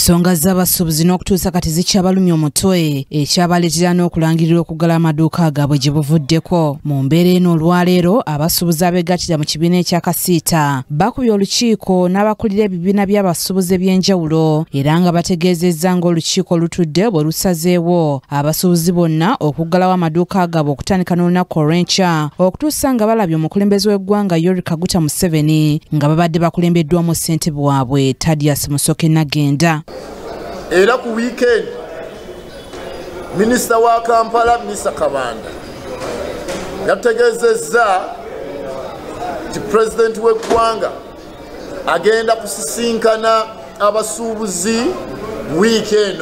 Songa z'abasuubuzi n'okutuusa kati zikyabalumya omutwe ekyabaleetera n'okulangirira okuggala amaduuka gaabwe gye buvuddeko. Mu mbeera eno olwaleero abasuubuzi abeegattira mu kibiina ekyakasiita bakubye olukiiko n'abakulira ebibiina by'abasuubuzi eby'enjawulo era nga bategeezezza ng'olukiiko lutudde bwe lusazeewo abasuubuzi bonna okuggalawo amaduuka gaabwe okutandika n'olunaku olw'enkya okutuusa nga balabye omukulembeze w'eggwanga Yoweri Kaguta Museveni nga babadde bakulembeddwamu ssentebe waabwe Nagadya. Era ku weekend Minisita wa Kampala Minisita Kabanda yategezezza nti Pulezidenti w'eggwanga agenda kusisinkana abasuubuzi weekend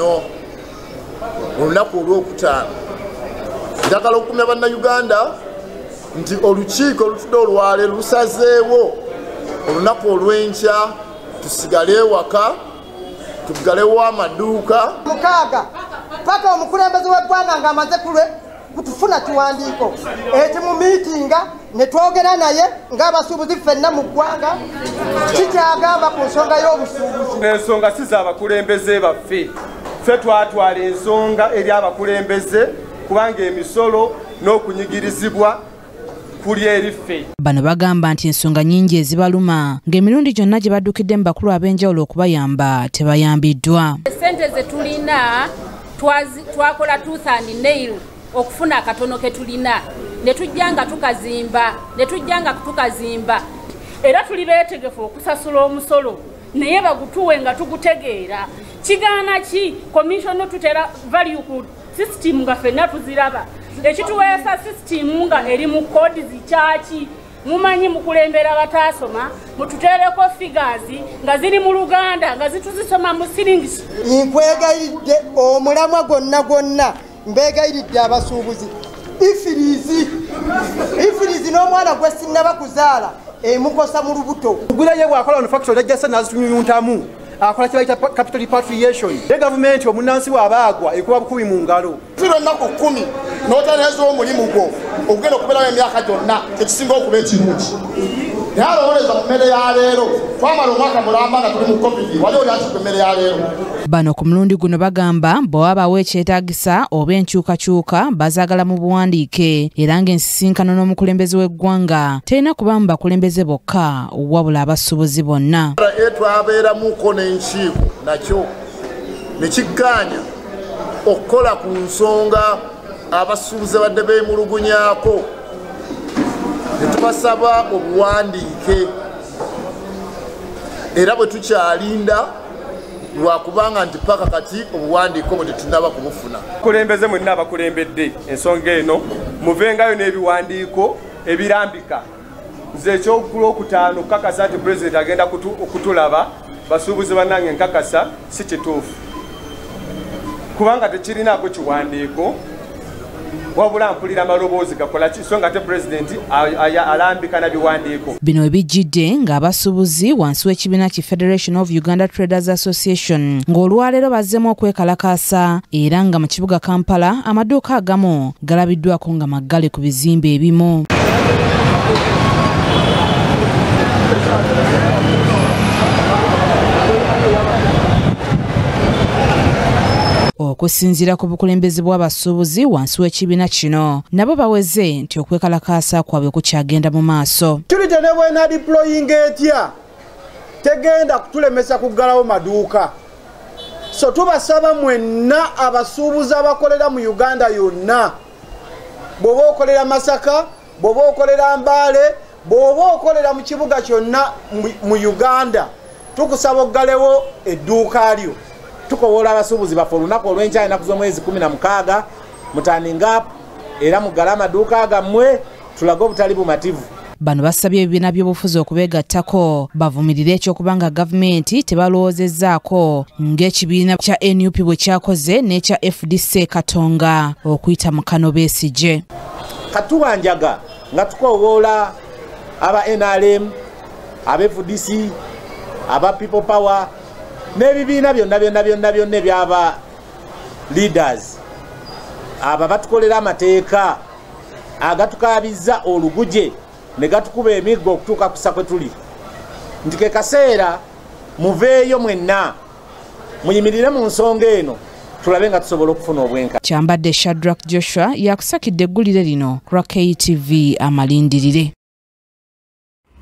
olunaku olw'okutaano. Njagala okukumya bannayuganda nti olukiiko olutudde olwaleero lusazeewo olunaku olw'enkya tusigale ewaka tugalewo amaduuka mukaaga paka omukulembeze w'eggwanga ng'amaze kutufuna kiwandiiko ekyo mu miitinga ne twogera naye ng'abasuubuzi ffenna mu ggwanga kikyagamba ku nsonga y'obusuubuzi. Ensonga si z'abakulembeze baffe, ffe twatwala ensonga eri abakulembeze kubanga emisolo n'okunyigirizibwa kuli eriffe. Bano bagamba nti ensonga nnyingi ezibaluma ng'emirundi gyonna gye baddukidde mu bakulu ab'enjawulo okubayamba tebayambiddwa. Ssente ze tulina twakola tooth and nail okufuna akatono ke tulina ne tujja nga tukazimba era tuli beetegefu okusasula omusolo naye bagutuwe nga tugutegeera. Kigaana ki komishoni tutera value ku system nga ffenna tuziraba ekituweesa system nga eri mu kodi zikyaki mumanyi mukulembera bataasoma mututeereko figures nga ziri mu Luganda nga zituzisoma mu siringisi. Nkwegayiridde omulamwa gwonna mbegayiridde abasuubuzi ifirizi n'omwana gwe sinnaba kuzaala emukosa mu lubuto. Ogula ye bw'akola ono factory ajjasa n'azitunyunyuntamu akola kibayita capital repatriation. Ne gavumenti omunnansi bw'abaagwa ekuba bukubi mu ngalo. Firo ennaku 10 n'otaneeza omulimu gwo ogenda okubeerawo emyaka gyonna ekisinga okuba ekirungi. Naye alowoleza ku mmere ya leero twamala omwaka mulamba nga tuli mu covid wali oli ati ku mmere ya leero. Bano ku mulundi guno bagamba bwe wabawo ekyetaagisa oba enkyukakyuka bazaagala mu buwandiike era ng'ensisinkano n'omukulembeze w'eggwanga terina kuba mu bakulembeze bokka wabula abasuubuzi bonna. Twabeeramuko n'enkiiko nakyo ne kiggaanya okukola ku nsonga abasuubuzi badde beemulugunyaako ne tubasaba obuwandiike era bwe tukyalinda lwakubanga nti paka kati obuwandiiko bwe tetunaba kubufuna. Kulembeze mwenna abakulembedde ensonga eno muvengayo n'ebiwandiiko ebirambika. Nze ekyokulwokutaano kakasa nti Pulezidenti agenda okutulaba basuubuzi bannange nkakasa si kituufu kubanga tekirinaako kiwandiiko wabula mpulira amaloboozi gakola ki so nga ate Pulezidenti alambika na biwandiiko. Bino ebijjidde ng'abasuubuzi wansi w'ekibiina ki Federation of Uganda Traders Association ng'olwaleero bazzeemu okwekalakasa era nga mu kibuga Kampala amaduuka agamu galabiddwako nga maggale ku bizimbe ebimu. Okusinziira ku bukulembeze bw'abasuubuzi wansi w'ekibiina kino nabo baweze nti okwekalakasa kwabwe kukyagenda mu maaso. Tulite ne bwena deploying etya tegenda kutulemesa kuggalawo maduuka. So tubasaba mwenna abasuubuzi abakolera mu Uganda yonna bw'oba okolera Masaka bw'oba okolera Mbale bw'oba okolera mu kibuga kyonna mu Uganda tukusaba oggalewo edduuka lyo. Tukowola abasuubuzi baffe olunaku olw'enkya ennaku z'omwezi 16 mutandinga era muggale amaduuka gammwe tulage obutali bumativu. Bano basabye ebibiina by'obufuzi okubeegattako bavumirire ekyokubanga gavumenti tebalowoozezzaako ng'ekibiina kya NUP bwe kyakoze n'ekya FDC Katonga okuyita mu Kano Besigye. Katubanjaga nga tukowoola aba NRM aba FDC aba People Power n'ebibiina byonna ebyaba leaders aba batukolera amateeka agatukabizza oluguje ne gatukuba emiggo okutuuka kusa kwe tuli nti ke kaseera muveeyo mwenna muyimirire mu nsonga eno tulabe nga tusobola okufuna obwenka. Kyambadde Hajjarah Joshua yakusakidde eggulire lino lwa KTV Amalindirire.